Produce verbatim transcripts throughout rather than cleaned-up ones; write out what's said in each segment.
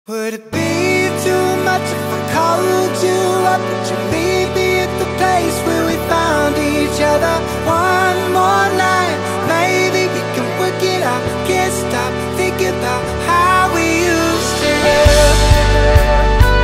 Would it be too much if I called you up? Would you meet me at the place where we found each other? One more night, maybe we can work it out. Can't stop thinking about how we used to live.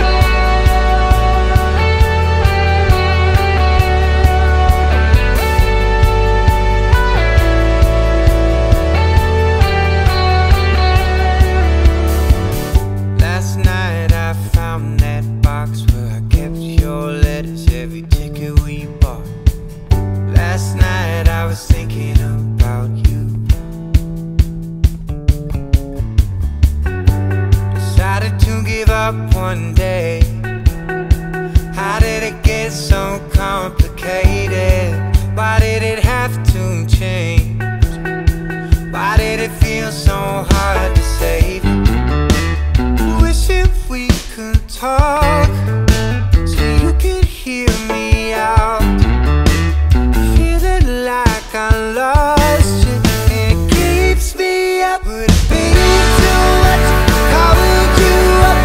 One day, how did it get so complicated? Why did it have to change? Why did it feel so hard to save? Wishing we could talk so you could hear me out. Feeling like I lost you and it keeps me up. Would it be too much if I called you up?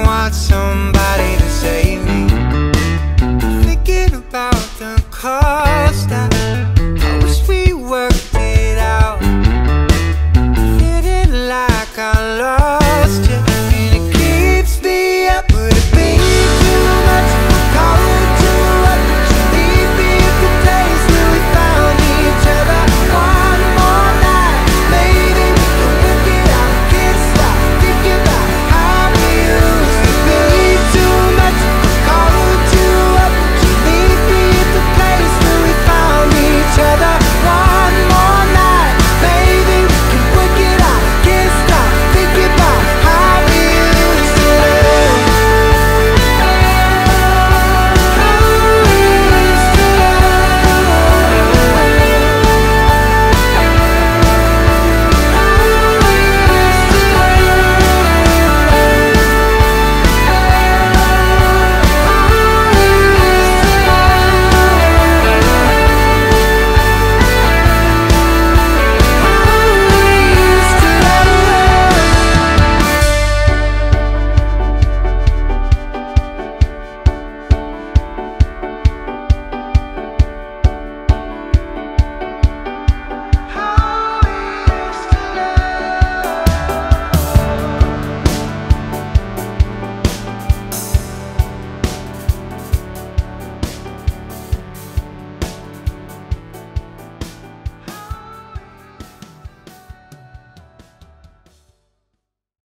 Somebody to save me. Thinking about the car